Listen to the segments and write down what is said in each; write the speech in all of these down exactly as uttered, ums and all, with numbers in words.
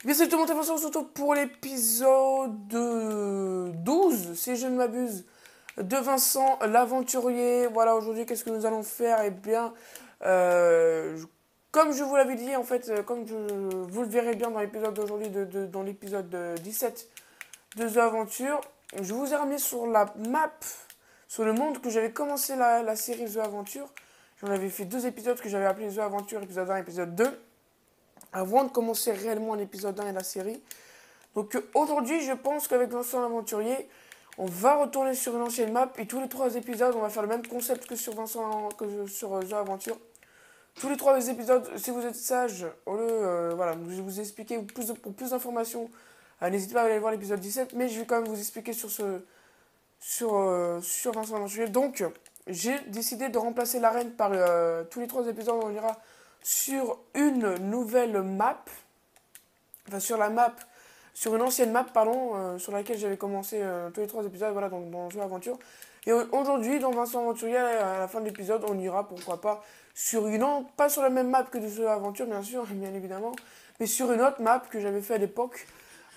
Bien salut tout le monde, on se retrouve pour l'épisode douze, si je ne m'abuse, de Vincent l'aventurier. Voilà, aujourd'hui, qu'est-ce que nous allons faire? Eh bien, euh, comme je vous l'avais dit, en fait, euh, comme je, vous le verrez bien dans l'épisode d'aujourd'hui, de, de- dans l'épisode dix-sept de The Aventure, je vous ai remis sur la map, sur le monde que j'avais commencé la, la série The Aventure. J'en avais fait deux épisodes que j'avais appelés The Aventure, épisode un, épisode deux. Avant de commencer réellement l'épisode un et la série. Donc euh, aujourd'hui, je pense qu'avec Vincent l'Aventurier, on va retourner sur une ancienne map et tous les trois épisodes, on va faire le même concept que sur Vincent, que sur euh, The Aventure. Tous les trois épisodes, si vous êtes sage, au lieu, euh, voilà, je vais vous expliquer plus de- pour plus d'informations. euh, N'hésitez pas à aller voir l'épisode dix-sept, mais je vais quand même vous expliquer sur ce, sur, euh, sur Vincent l'Aventurier. Donc, j'ai décidé de remplacer l'arène par euh, tous les trois épisodes, on ira sur une nouvelle map, enfin sur la map, sur une ancienne map, pardon, euh, sur laquelle j'avais commencé euh, tous les trois épisodes, voilà, donc dans Jeu Aventure. Et aujourd'hui, dans Vincent Aventurier, à la fin de l'épisode, on ira, pourquoi pas, sur une, non, pas sur la même map que de Jeu Aventure, bien sûr, bien évidemment, mais sur une autre map que j'avais fait à l'époque.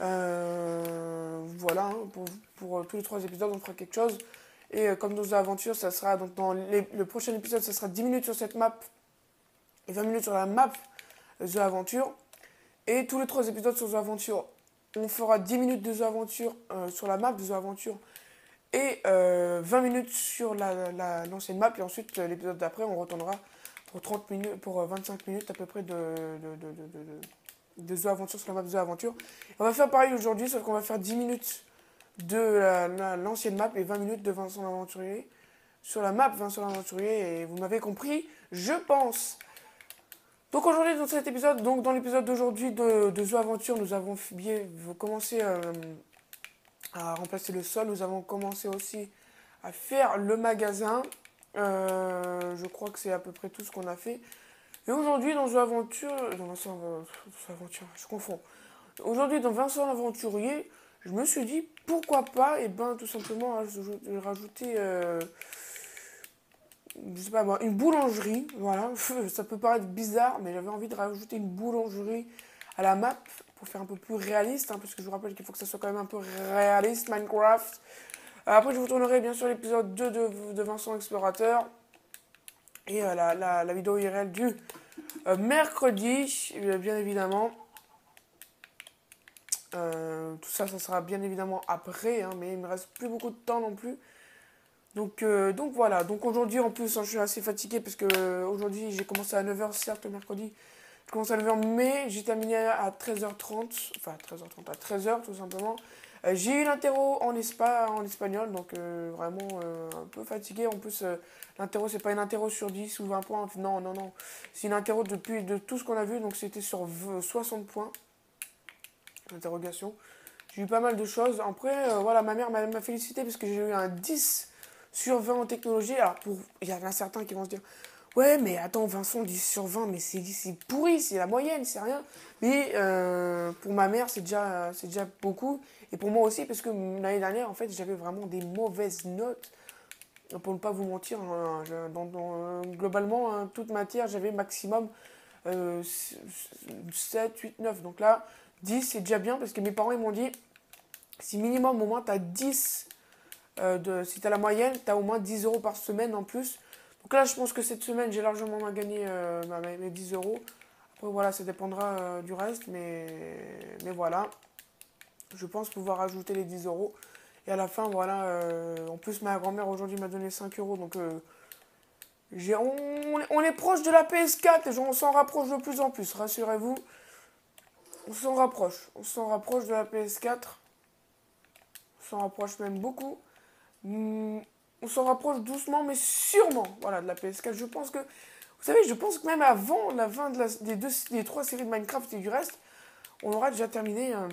Euh, voilà, hein, pour, pour, euh, tous les trois épisodes, on fera quelque chose. Et euh, comme dans Jeux Aventure, ça sera, donc dans les- le prochain épisode, ça sera dix minutes sur cette map et vingt minutes sur la map The Aventure. Et tous les trois épisodes sur The Aventure, on fera dix minutes de The Aventure euh, sur la map de The Aventure et euh, vingt minutes sur la, la, l'ancienne map. Et ensuite, euh, l'épisode d'après, on retournera pour, trente minutes, pour euh, vingt-cinq minutes à peu près de, de, de, de, de, de The Aventure sur la map de The Aventure. Et on va faire pareil aujourd'hui, sauf qu'on va faire dix minutes de la, la, l'ancienne map et vingt minutes de Vincent l'Aventurier sur la map Vincent l'Aventurier. Et vous m'avez compris, je pense. Donc aujourd'hui dans cet épisode, donc dans l'épisode d'aujourd'hui de, de The Aventure, nous avons bien commencé euh, à remplacer le sol, nous avons commencé aussi à faire le magasin. Euh, je crois que c'est à peu près tout ce qu'on a fait. Et aujourd'hui dans The Aventure, dans Vincent, euh, The Aventure, je confonds. Aujourd'hui dans Vincent l'Aventurier, je me suis dit pourquoi pas, et ben tout simplement rajouter, rajouter euh, je sais pas moi, une boulangerie, voilà, ça peut paraître bizarre, mais j'avais envie de rajouter une boulangerie à la map pour faire un peu plus réaliste, hein, parce que je vous rappelle qu'il faut que ça soit quand même un peu réaliste, Minecraft. Euh, Après, je vous tournerai bien sûr l'épisode deux de, de Vincent Explorateur et euh, la, la, la vidéo I R L du euh, mercredi, euh, bien évidemment. Euh, tout ça, ça sera bien évidemment après, hein, mais il me reste plus beaucoup de temps non plus. Donc, euh, donc voilà, donc aujourd'hui en plus hein, je suis assez fatigué parce que euh, aujourd'hui j'ai commencé à neuf heures, certes le mercredi, j'ai commencé à neuf heures, mais j'ai terminé à treize heures trente, enfin treize heures trente, à treize heures tout simplement. Euh, j'ai eu l'interro en, espa, en espagnol, donc euh, vraiment euh, un peu fatigué. En plus, euh, l'interro c'est pas une interro sur dix ou vingt points, non, non, non, c'est une interro depuis de tout ce qu'on a vu, donc c'était sur soixante points, l'interrogation. J'ai eu pas mal de choses. Après, euh, voilà, ma mère m'a, m'a félicité parce que j'ai eu un dix sur vingt en technologie. Alors, pour, il y en a certains qui vont se dire, ouais, mais attends, Vincent, dix sur vingt, mais c'est, c'est pourri, c'est la moyenne, c'est rien. Mais euh, pour ma mère, c'est déjà, c'est déjà beaucoup. Et pour moi aussi, parce que l'année dernière, en fait, j'avais vraiment des mauvaises notes. Pour ne pas vous mentir, hein, je- dans, dans, euh, globalement, hein, toute matière, j'avais maximum euh, sept, huit, neuf. Donc là, dix, c'est déjà bien parce que mes parents, ils m'ont dit, si minimum au moins tu as dix, euh, de, si tu as la moyenne, tu as au moins dix euros par semaine en plus. Donc là, je pense que cette semaine, j'ai largement gagné euh, mes, mes dix euros. Après, voilà, ça dépendra euh, du reste, mais, mais voilà. Je pense pouvoir ajouter les dix euros. Et à la fin, voilà, euh, en plus, ma grand-mère aujourd'hui m'a donné cinq euros. Donc, euh, j'ai, on, on est proche de la P S quatre, et on s'en rapproche de plus en plus, rassurez-vous. On s'en rapproche. On s'en rapproche de la P S quatre. On s'en rapproche même beaucoup. Hmm, on s'en rapproche doucement, mais sûrement, voilà, de la P S quatre. Je pense que, vous savez, je pense que même avant la fin de la, des, deux, des trois séries de Minecraft et du reste, on aura déjà terminé, euh,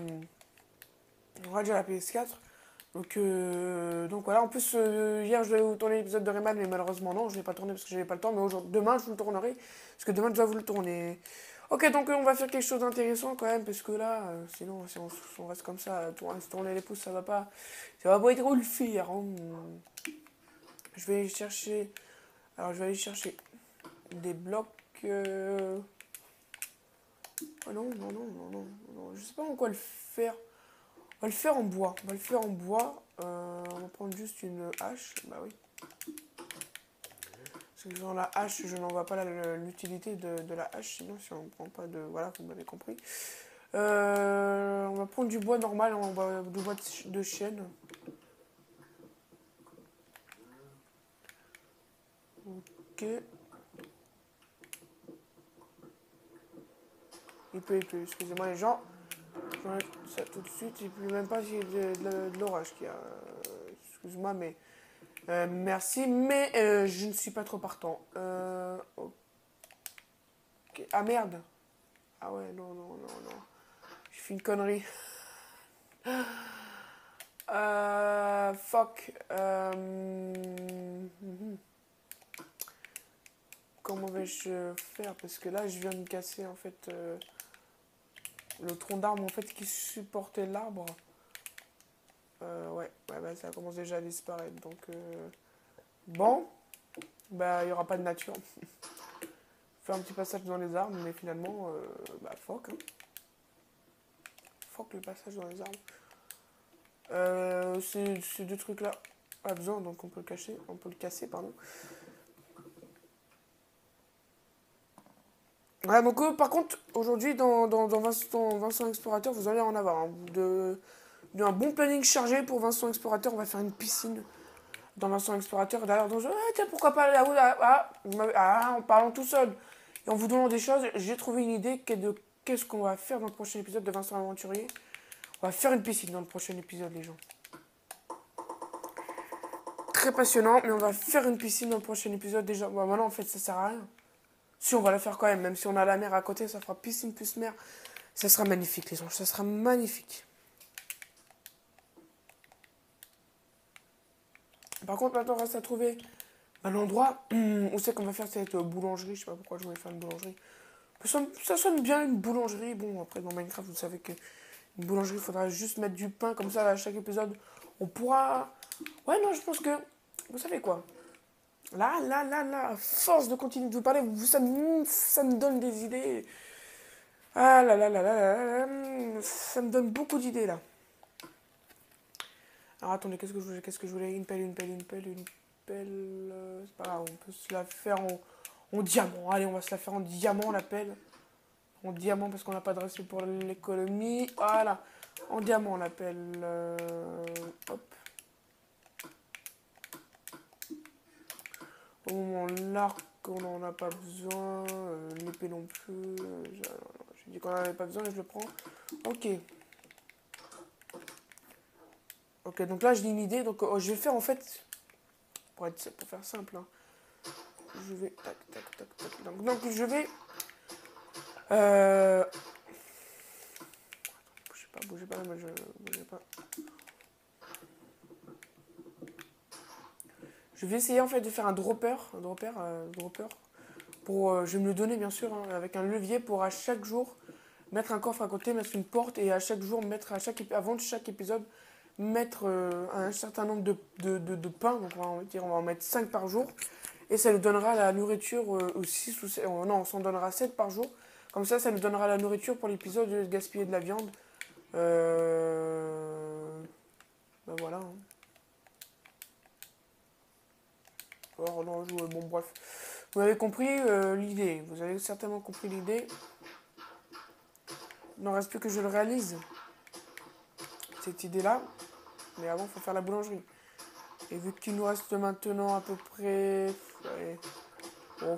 on aura déjà la P S quatre. Donc, euh, donc voilà, en plus, euh, hier, je devais vous tourner l'épisode de Rayman, mais malheureusement, non, je ne l'ai pas tourné parce que je n'avais pas le temps. Mais aujourd'hui, demain, je vous le tournerai, parce que demain, je dois vous le tourner. Ok, donc euh, on va faire quelque chose d'intéressant quand même, parce que là, euh, sinon, si on, si on reste comme ça, à se tourner les pouces, ça va pas, ça va pas être où le faire. Hein. Je vais aller chercher, alors je vais aller chercher des blocs, euh, Oh non, non, non, non, non, non. Je sais pas en quoi le faire. On va le faire en bois. On va le faire en bois. Euh, on va prendre juste une hache. Bah oui. Parce que dans la hache, je n'en vois pas l'utilité de, de la hache. Sinon, si on ne prend pas de... Voilà, vous m'avez compris. Euh, on va prendre du bois normal. On va du bois de, de chêne. Ok. Il peut, il peut. Excusez-moi les gens. Je vais ça tout de suite. Et puis même pas s'il y a de, de, de l'orage qu'il y a. Euh, Excuse-moi, mais... Euh, merci, mais euh, je ne suis pas trop partant. Euh, ok. Ah merde. Ah ouais, non, non, non, non. J'ai fait une connerie. Euh, fuck. Euh, mhm. Comment vais-je faire? Parce que là, je viens de casser en fait euh, le tronc d'arbre en fait qui supportait l'arbre. Euh, ouais, ouais bah, ça commence déjà à disparaître. Donc, euh, bon, bah, il n'y aura pas de nature. Faire un petit passage dans les arbres, mais finalement, euh, bah, fuck. Hein. Fuck le passage dans les arbres. Euh, ces, ces deux trucs-là, pas besoin, donc on peut le cacher, on peut le casser, pardon. Ouais, donc euh, par contre, aujourd'hui, dans, dans, dans Vincent, Vincent Explorateur, vous allez en avoir hein, de, de un bon planning chargé pour Vincent Explorateur. On va faire une piscine dans Vincent Explorateur. D'ailleurs, dans le jeu, ah, tiens, pourquoi pas là-haut, là, ah, ah, en parlant tout seul et en vous donnant des choses, j'ai trouvé une idée de qu'est-ce qu'on va faire dans le prochain épisode de Vincent l'Aventurier. On va faire une piscine dans le prochain épisode, les gens. Très passionnant, mais on va faire une piscine dans le prochain épisode déjà. Bon, maintenant, en fait, ça sert à rien. Si, on va la faire quand même, même si on a la mer à côté, ça fera piscine plus mer. Ça sera magnifique, les anges, ça sera magnifique. Par contre, maintenant, reste à trouver un endroit où c'est qu'on va faire cette boulangerie. Je sais pas pourquoi je voulais faire une boulangerie. Ça, ça sonne bien, une boulangerie. Bon, après, dans Minecraft, vous savez qu'une boulangerie, il faudra juste mettre du pain, comme ça, à chaque épisode. On pourra... Ouais, non, je pense que... Vous savez quoi? Là, là, là, là, à force de continuer de vous parler, ça me, ça me donne des idées. Ah là là là là là là, ça me donne beaucoup d'idées là. Alors attendez, qu'est-ce que je voulais, qu'est-ce que je voulais? Une pelle, une pelle, une pelle, une pelle. Euh, c'est pas grave, on peut se la faire en, en diamant. Allez, on va se la faire en diamant la pelle. En diamant parce qu'on n'a pas de reste pour l'économie. Voilà, en diamant la pelle. Euh, hop. Au moment l'arc, on n'en a pas besoin. Euh, L'épée non plus. Euh, J'ai dit qu'on n'en avait pas besoin et je le prends. Ok. Ok, donc là j'ai une idée. Donc oh, je vais faire en fait. Pour, être, pour faire simple. Hein, je vais. Tac, tac, tac, tac. Donc, donc je vais. Euh. Bougez pas, bougez pas, moi je. Bougez pas. Je vais essayer en fait de faire un dropper. Un dropper. Euh, dropper. Pour, euh, je vais me le donner bien sûr. Hein, avec un levier pour à chaque jour mettre un coffre à côté, mettre une porte et à chaque jour mettre à chaque avant de chaque épisode mettre euh, un certain nombre de, de, de, de pains, donc on va, en dire, on va en mettre cinq par jour, et ça nous donnera la nourriture euh, six ou sept, non, on s'en donnera sept par jour, comme ça, ça nous donnera la nourriture pour l'épisode de gaspiller de la viande. Euh... Ben voilà. Hein. Alors, non, je, bon, bref. Vous avez compris euh, l'idée, vous avez certainement compris l'idée. Il n'en reste plus que je le réalise, cette idée-là. Mais avant, il faut faire la boulangerie. Et vu qu'il nous reste maintenant à peu près... Ouais, oh,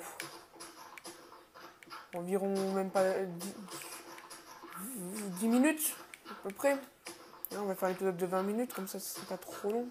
environ même pas dix minutes, à peu près. Là, on va faire l'épisode de vingt minutes, comme ça, c'est pas trop long.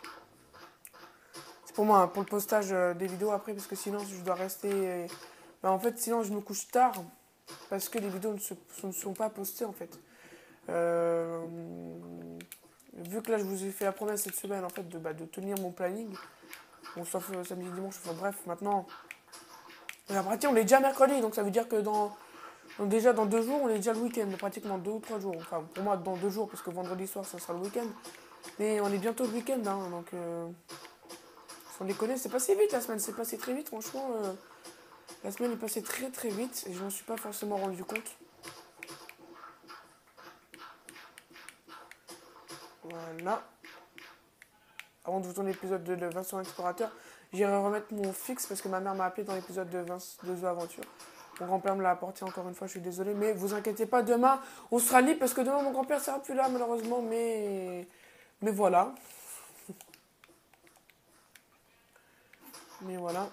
C'est pour moi, hein, pour le postage des vidéos après, parce que sinon, je dois rester... Ben, en fait, sinon, je me couche tard, parce que les vidéos ne, se, ne sont pas postées, en fait. Euh... Vu que là je vous ai fait la promesse cette semaine en fait de, bah, de tenir mon planning, bon sauf euh, samedi dimanche, enfin bref maintenant. Et après on est déjà mercredi, donc ça veut dire que dans donc déjà dans deux jours on est déjà le week-end, pratiquement deux ou trois jours. Enfin pour moi dans deux jours parce que vendredi soir ça sera le week-end. Mais on est bientôt le week-end hein, donc euh, sans déconner, c'est passé vite la semaine, c'est passé très vite franchement. Euh, la semaine est passée très très vite et je m'en suis pas forcément rendu compte. Voilà. Avant de vous tourner l'épisode de, de Vincent Explorateur, j'irai remettre mon fixe parce que ma mère m'a appelé dans l'épisode de Vince de The Aventure. Mon grand-père me l'a apporté encore une fois, je suis désolé. Mais vous inquiétez pas, demain, on sera libre parce que demain, mon grand-père sera plus là, malheureusement. Mais, mais voilà. Mais voilà.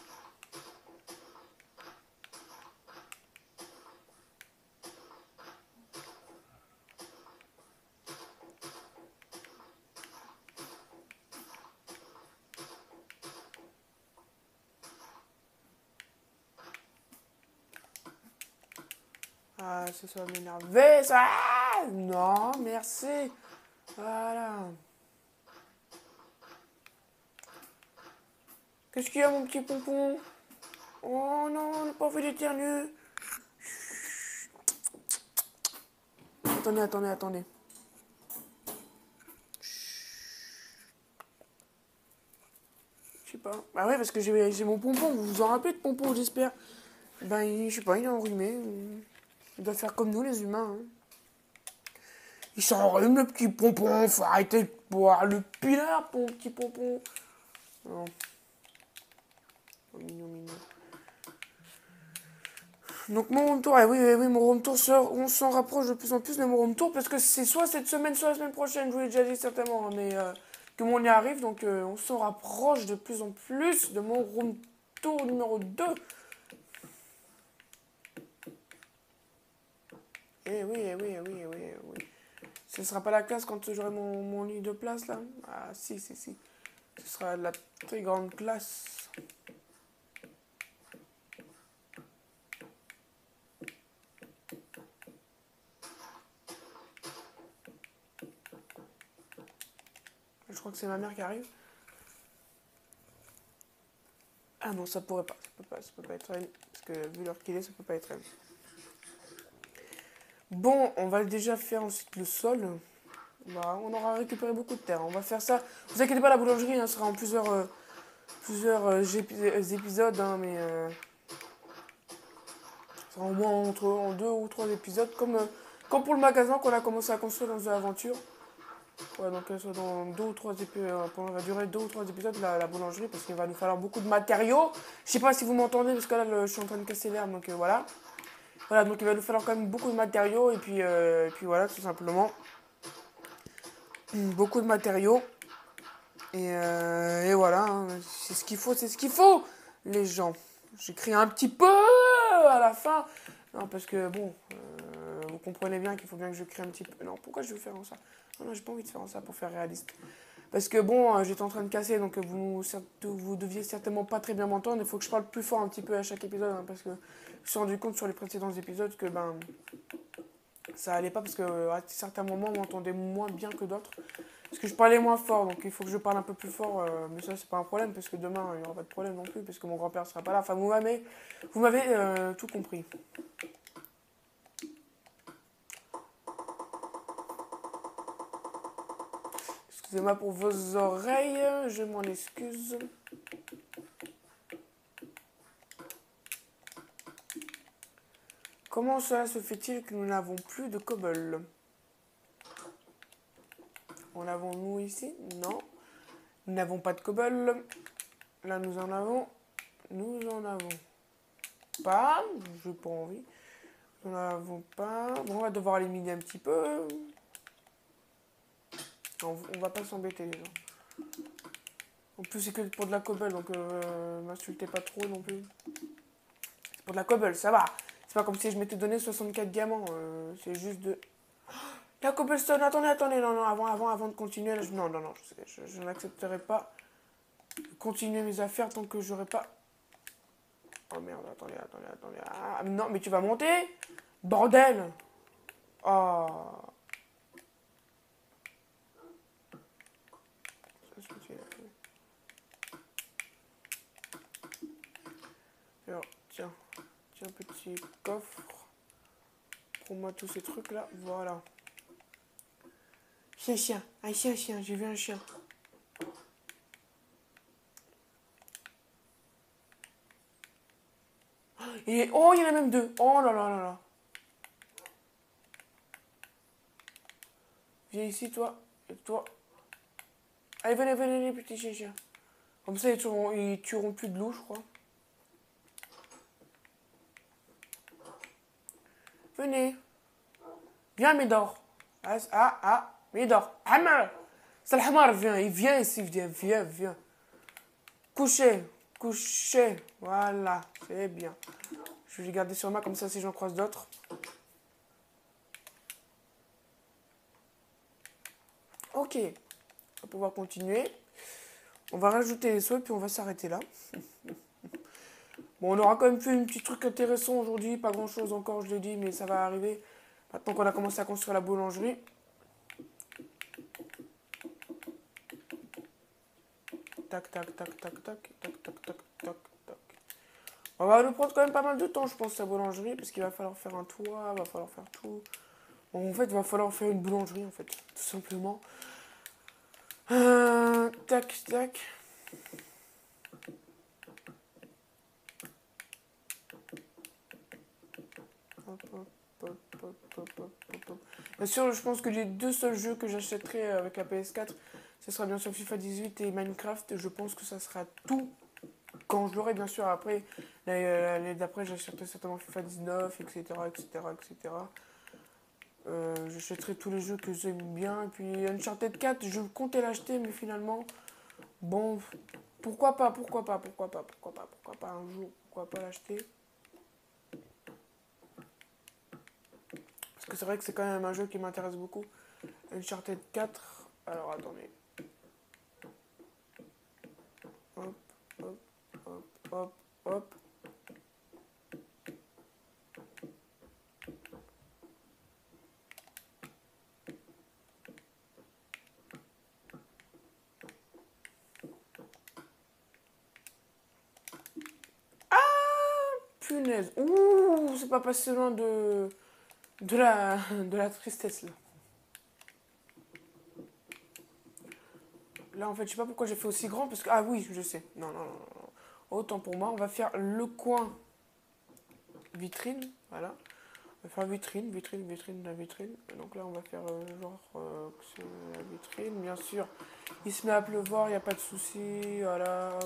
Ah, ça, ça va m'énerver, ça. Ah, non, merci. Voilà. Qu'est-ce qu'il y a, mon petit pompon? Oh non, on n'a pas fait d'éternuer. Attendez, attendez, attendez. Je sais pas. Bah ouais, parce que j'ai j'ai mon pompon. Vous vous en rappelez de pompon, j'espère. Ben, il- je sais pas, il est enrhumé. Il doit faire comme nous, les humains. Hein. Il s'enrhume, le petit pompon. Faut arrêter de boire le pinard, mon petit pompon. Non. Oh, mignon, mignon. Donc mon home tour, eh oui, eh oui, mon home tour, on s'en rapproche de plus en plus de mon home tour parce que c'est soit cette semaine, soit la semaine prochaine, je vous l'ai déjà dit certainement, mais euh, que mon y arrive, donc euh, on s'en rapproche de plus en plus de mon home tour numéro deux. Eh oui, eh oui, eh oui, eh oui, eh oui. Ce ne sera pas la classe quand j'aurai mon, mon lit de place là. Ah si, si, si. Ce sera la très grande classe. Je crois que c'est ma mère qui arrive. Ah non, ça pourrait pas. Ça peut pas, ça peut pas être elle. Parce que vu l'heure qu'il est, ça peut pas être elle. Bon, on va déjà faire ensuite le sol. Voilà, on aura récupéré beaucoup de terre. On va faire ça. Vous inquiétez pas, la boulangerie hein, sera en plusieurs, euh, plusieurs euh, épisodes, hein, mais euh, ça sera au moins entre en deux ou trois épisodes, comme, euh, comme pour le magasin qu'on a commencé à construire dans une aventure. Ouais, donc euh, dans deux ou trois épisodes, on va durer deux ou trois épisodes la, la boulangerie parce qu'il va nous falloir beaucoup de matériaux. Je sais pas si vous m'entendez parce que là le, je suis en train de casser l'herbe, donc euh, voilà. Voilà, donc il va nous falloir quand même beaucoup de matériaux et puis, euh, et puis voilà, tout simplement. Beaucoup de matériaux. Et, euh, et voilà, hein, c'est ce qu'il faut, c'est ce qu'il faut, les gens. J'écris un petit peu à la fin. Non, parce que bon, euh, vous comprenez bien qu'il faut bien que je crée un petit peu. Non, pourquoi je veux faire ça? Non, non, j'ai pas envie de faire ça pour faire réaliste. Parce que bon, euh, j'étais en train de casser, donc vous, vous deviez certainement pas très bien m'entendre. Il faut que je parle plus fort un petit peu à chaque épisode, hein, parce que je me suis rendu compte sur les précédents épisodes que ben ça allait pas, parce que à certains moments, on m'entendait moins bien que d'autres. Parce que je parlais moins fort, donc il faut que je parle un peu plus fort. Euh, mais ça, c'est pas un problème, parce que demain, il n'y aura pas de problème non plus, parce que mon grand-père sera pas là. Enfin, vous m'avez, vous m'avez euh, tout compris. Excusez-moi pour vos oreilles, je m'en excuse. Comment cela se fait-il que nous n'avons plus de cobble? En avons-nous ici? Non. Nous n'avons pas de cobble. Là, nous en avons. Nous en avons pas. Je n'ai pas envie. Nous n'en avons pas. Bon, on va devoir les miner un petit peu. On, on va pas s'embêter, les gens. En plus, c'est que pour de la cobble, donc euh, m'insultez pas trop non plus. C'est pour de la cobble, ça va. C'est pas comme si je m'étais donné soixante-quatre diamants. Euh, c'est juste de... La cobblestone, attendez, attendez, non, non, avant, avant, avant de continuer, là, je, non, non, non, je, je, je n'accepterai pas de continuer mes affaires tant que j'aurai pas... Oh merde, attendez, attendez, attendez, ah, non, mais tu vas monter? Bordel! Oh... Ça suffit, là. Alors, tiens, tiens, petit coffre. Prends-moi tous ces trucs-là, voilà. Chien, chien, un chien, chien, j'ai vu un chien. Et, oh, il y en a même deux. Oh là là là là. Viens ici, toi. Et toi. Allez, venez, venez, les petits chiens. Comme ça, ils tueront, ils tueront plus de loups, je crois. Venez. Viens, Médor. Ah, ah, ah. Médor. Hamar. C'est le Hamar, viens. Il vient ici, viens, viens, viens. Couchez. Couchez. Voilà. C'est bien. Je vais les garder sur moi, comme ça, si j'en croise d'autres. Ok. On va pouvoir continuer. On va rajouter les sauts, puis on va s'arrêter là. Bon, on aura quand même fait un petit truc intéressant aujourd'hui. Pas grand-chose encore, je l'ai dit, mais ça va arriver. Maintenant qu'on a commencé à construire la boulangerie. Tac, tac, tac, tac, tac, tac, tac, tac, tac, tac. On va nous prendre quand même pas mal de temps, je pense, la boulangerie, parce qu'il va falloir faire un toit, il va falloir faire tout. Bon, en fait, il va falloir faire une boulangerie, en fait, tout simplement. Euh, tac, tac. Hop, hop, hop, hop, hop, hop, hop. Bien sûr, je pense que les deux seuls jeux que j'achèterai avec la P S quatre, ce sera bien sûr FIFA dix-huit et Minecraft. Je pense que ça sera tout quand je l'aurai, bien sûr. Après, l'année d'après, j'achèterai certainement FIFA dix-neuf, et cetera, et cetera, et cetera. Euh, j'achèterai tous les jeux que j'aime bien. Et puis Uncharted quatre, je comptais l'acheter, mais finalement, bon, pourquoi pas, pourquoi pas, pourquoi pas, pourquoi pas, pourquoi pas un jour, pourquoi pas l'acheter. Parce que c'est vrai que c'est quand même un jeu qui m'intéresse beaucoup. Uncharted quatre. Alors attendez. Hop, hop, hop, hop, hop. Ah, punaise. Ouh, c'est pas passé loin de, de, la, de la tristesse là. Là, en fait, je sais pas pourquoi j'ai fait aussi grand, parce que... Ah oui, je sais. Non, non, non, non. Autant pour moi, on va faire le coin vitrine, voilà. On va faire vitrine, vitrine, vitrine, la vitrine. Et donc là, on va faire euh, genre euh, la vitrine, bien sûr. Il se met à pleuvoir, il n'y a pas de souci, voilà.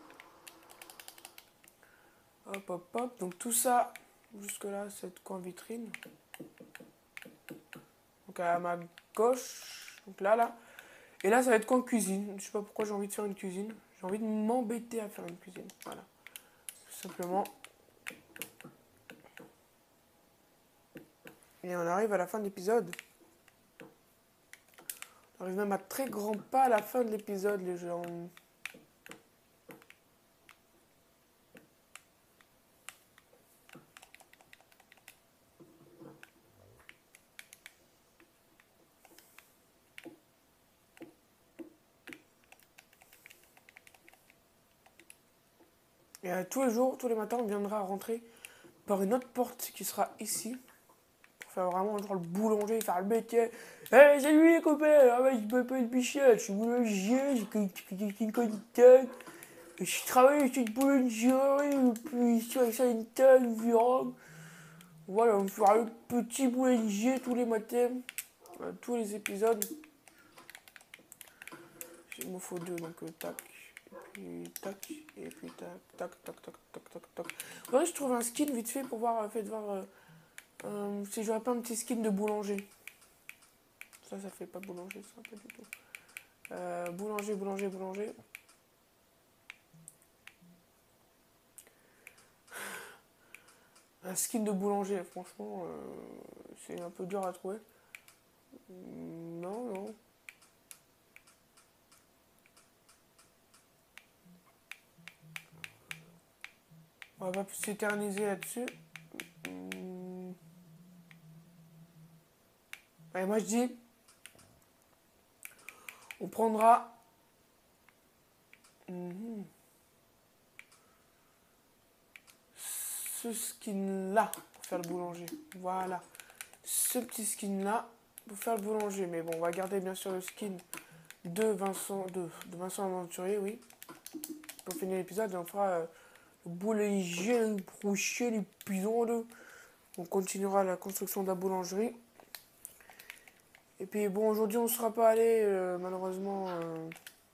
Hop, hop, hop. Donc tout ça, jusque là, c'est le coin vitrine. Donc à ma gauche, donc là, là. Et là, ça va être coin cuisine. Je sais pas pourquoi j'ai envie de faire une cuisine. J'ai envie de m'embêter à faire une cuisine. Voilà. Tout simplement. Et on arrive à la fin de l'épisode. On arrive même à très grands pas à la fin de l'épisode, les gens. Et euh, tous les jours, tous les matins, on viendra rentrer par une autre porte qui sera ici. Pour faire vraiment genre le boulanger, faire le métier. Eh, hey, salut les copains, ah ouais, je m'appelle Michel, je suis boulanger, j'ai une conducteur. Je travaille sur une boulangerie, puis sur ça une telle viande. Voilà, on fera le petit boulanger tous les matins, euh, tous les épisodes. Il me faut deux, donc euh, tac. Puis tac, et puis tac, tac, tac, tac, tac, tac, tac. Faudrait que je trouve un skin vite fait pour voir, fait, voir euh, euh, si j'aurais pas un petit skin de boulanger. Ça, ça fait pas boulanger, ça, pas du tout. Euh, boulanger, boulanger, boulanger. Un skin de boulanger, franchement, euh, c'est un peu dur à trouver. Non, non. On va pas plus s'éterniser là-dessus. Hum. Allez, moi je dis, on prendra mmh, ce skin-là pour faire le boulanger. Voilà. Ce petit skin-là pour faire le boulanger. Mais bon, on va garder bien sûr le skin de Vincent, de, de Vincent Aventurier, oui. Pour finir l'épisode, on fera euh, le boulanger, le prochain épisode. On continuera la construction de la boulangerie. Et puis bon, aujourd'hui on ne sera pas allé, euh, malheureusement, euh,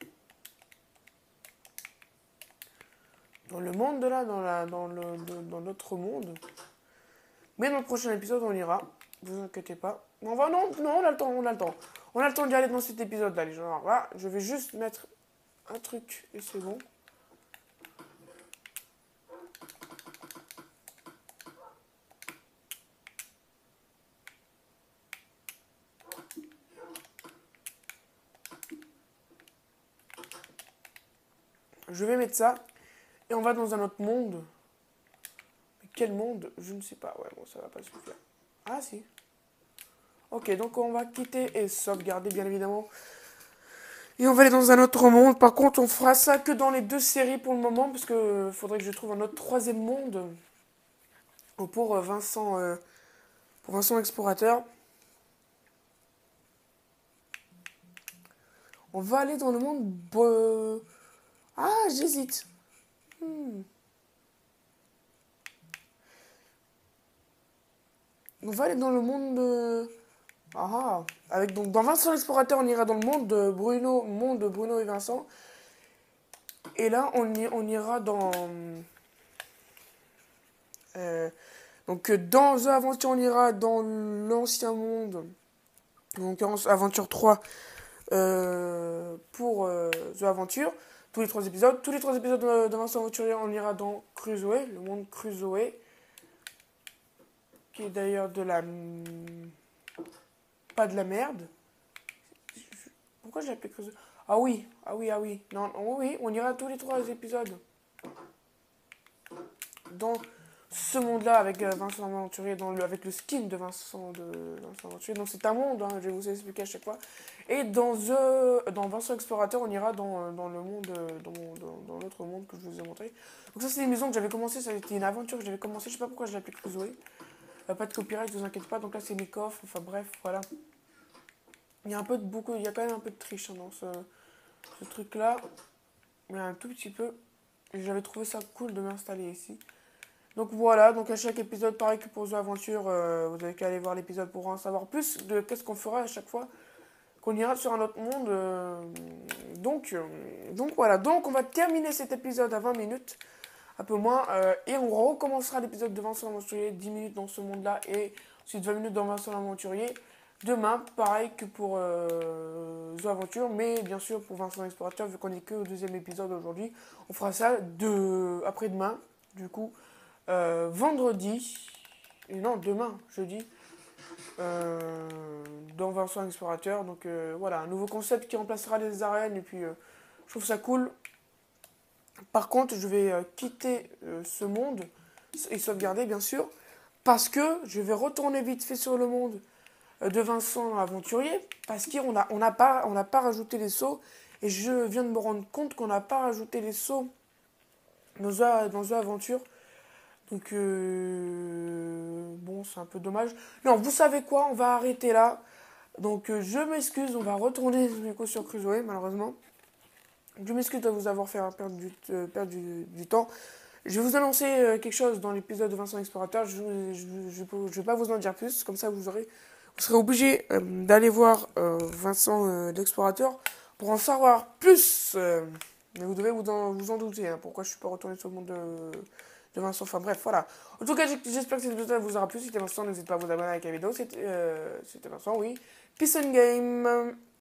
dans le monde de là, dans, la, dans, le, de- dans notre monde. Mais dans le prochain épisode, on ira. Vous inquiétez pas. On va, non, non, on a le temps, on a le temps. On a le temps d'y aller dans cet épisode-là, les gens. Voilà, je vais juste mettre un truc et c'est bon. Je vais mettre ça et on va dans un autre monde. Mais quel monde? Je ne sais pas. Ouais, bon, ça va pas suffire. Ah, si. Ok, donc on va quitter et sauvegarder, bien évidemment. Et on va aller dans un autre monde. Par contre, on fera ça que dans les deux séries pour le moment, parce que faudrait que je trouve un autre troisième monde pour euh, Vincent, euh, pour Vincent Explorateur. On va aller dans le monde. Bo- Ah, j'hésite. Hmm. On va aller dans le monde de... Ah, avec donc dans Vincent l'explorateur, on ira dans le monde de Bruno, monde de Bruno et Vincent. Et là, on, y, on ira dans euh, donc euh, dans The Aventure, on ira dans l'ancien monde. En l'occurrence, Aventure trois euh, pour euh, The Aventure. Tous les trois épisodes. Tous les trois épisodes de, de Vincent Aventurier, on ira dans Crusoe, le monde Crusoe, qui est d'ailleurs de la pas de la merde. Pourquoi j'ai appelé Crusoe? Ah oui, ah oui, ah oui. Non, non, oui, on ira tous les trois épisodes dans ce monde-là avec euh, Vincent Aventurier, dans le, avec le skin de Vincent, de Vincent Aventurier. Donc c'est un monde, hein, je vais vous expliquer à chaque fois. Et dans, The, dans Vincent Explorateur, on ira dans, euh, dans le monde, euh, dans, dans, dans l'autre monde que je vous ai montré. Donc ça c'est une maison que j'avais commencé, ça c'était une aventure que j'avais commencé, je sais pas pourquoi je l'ai appelé Crusoe. Euh, pas de copyright, vous inquiétez pas, donc là c'est mes coffres, enfin bref, voilà. Il y a un peu de beaucoup, il y a quand même un peu de triche hein, dans ce, ce truc-là. Mais un tout petit peu. J'avais trouvé ça cool de m'installer ici. Donc voilà, donc à chaque épisode, pareil que pour The Aventure, euh, vous avez qu'à aller voir l'épisode pour en savoir plus de qu'est-ce qu'on fera à chaque fois qu'on ira sur un autre monde. euh, donc, euh, donc voilà, donc on va terminer cet épisode à vingt minutes, un peu moins, euh, et on recommencera l'épisode de Vincent l'Aventurier, dix minutes dans ce monde-là, et ensuite vingt minutes dans Vincent l'Aventurier. Demain, pareil que pour euh, The Aventure, mais bien sûr pour Vincent l'Explorateur, vu qu'on n'est que au deuxième épisode aujourd'hui, on fera ça de... après-demain, du coup. Euh, vendredi, et non, demain, jeudi, euh, dans Vincent Explorateur. Donc euh, voilà, un nouveau concept qui remplacera les arènes. Et puis, euh, je trouve ça cool. Par contre, je vais euh, quitter euh, ce monde et sauvegarder, bien sûr, parce que je vais retourner vite fait sur le monde euh, de Vincent Aventurier, parce qu'on n'a on n'a pas, on n'a pas rajouté les sauts. Et je viens de me rendre compte qu'on n'a pas rajouté les sauts dans The, dans The Aventure. Donc, euh, bon, c'est un peu dommage. Non, vous savez quoi? On va arrêter là. Donc, euh, je m'excuse. On va retourner du coup sur Crusoe, malheureusement. Je m'excuse de vous avoir fait perdre du, euh, perdre du, du temps. Je vais vous annoncer euh, quelque chose dans l'épisode de Vincent Explorateur. Je ne vais pas vous en dire plus. Comme ça, vous, aurez, vous serez obligé euh, d'aller voir euh, Vincent euh, l'Explorateur pour en savoir plus. Euh, mais vous devez vous en, vous en douter. Hein, pourquoi je ne suis pas retourné sur le monde de... de Vincent, enfin bref, voilà. En tout cas, j'espère que cet épisode vous aura plu. Si c'était Vincent, n'hésitez pas à vous abonner avec la vidéo. C'était euh, Vincent, oui. Peace and game.